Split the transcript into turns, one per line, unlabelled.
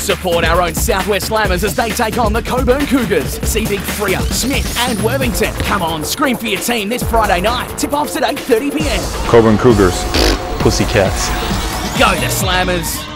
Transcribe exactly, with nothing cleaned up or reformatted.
Support our own Southwest Slammers as they take on the Cockburn Cougars. See Big Firey, Smith and Worthington. Come on, scream for your team this Friday night. Tip-offs at eight thirty p m.
Cockburn Cougars, Pussycats.
Go the Slammers.